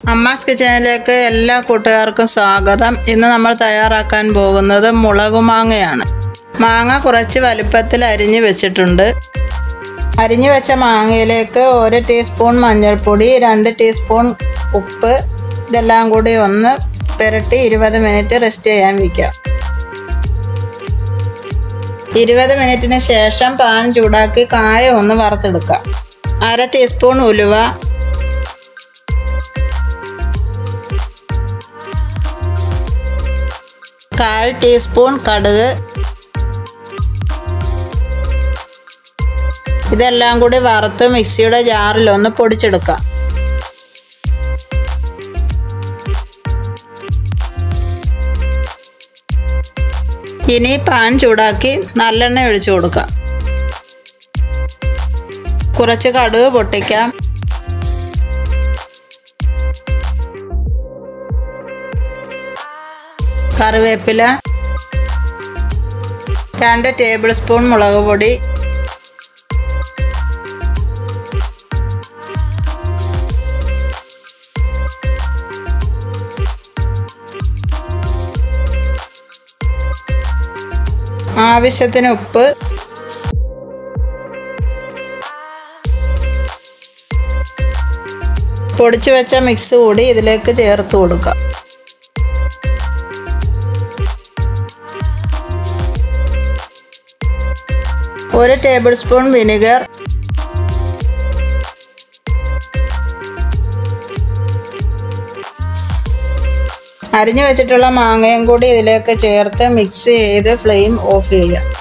അമ്മാസ് കിച്ചണിലേക്ക് എല്ലാ കൂട്ടുകാർക്കും സ്വാഗതം. ഇന്ന് നമ്മൾ തയ്യാറാക്കാൻ പോകുന്നത് മുളകുമാങ്ങയാണ്. മാങ്ങ കുറച്ച് വലുപ്പത്തിൽ അരിഞ്ഞു വെച്ചിട്ടുണ്ട്. അരിഞ്ഞു വെച്ച മാങ്ങയിലേക്ക് 1 ടീസ്പൂൺ മഞ്ഞൾപ്പൊടി, 2 ടീസ്പൂൺ ഉപ്പ്, ഇതെല്ലാം കൂടി ഒന്ന് പുരട്ടി 20 മിനിറ്റ് റെസ്റ്റ് ചെയ്യാൻ വയ്ക്കാം. 20 മിനിറ്റിന് ശേഷം പാൻ ചൂടാക്കി കായ ഒന്ന് വറുത്തെടുക്കാം. 1/2 ടീസ്പൂൺ ഉലുവ, 1/4 ടീസ്പൂൺ കടുക്, ഇതെല്ലാം കൂടി വറുത്ത് മിക്സിയുടെ ജാറിൽ ഒന്ന് പൊടിച്ചെടുക്കാം. ഇനി പാൻ ചൂടാക്കി നല്ലെണ്ണ ഒഴിച്ചു കൊടുക്കാം. കുറച്ച് കടുക് പൊട്ടിക്കാം. കറിവേപ്പില, 2 ടേബിൾ സ്പൂൺ മുളക് പൊടി, ആവശ്യത്തിന് ഉപ്പ്, പൊടിച്ചു വെച്ച മിക്സ് കൂടി ഇതിലേക്ക് ചേർത്ത് കൊടുക്കാം. ഒരു ടേബിൾ സ്പൂൺ വിനെഗർ, അരിഞ്ഞു വെച്ചിട്ടുള്ള മാങ്ങയും കൂടി ഇതിലേക്ക് ചേർത്ത് മിക്സ് ചെയ്ത് ഫ്ലെയിം ഓഫ് ചെയ്യാം.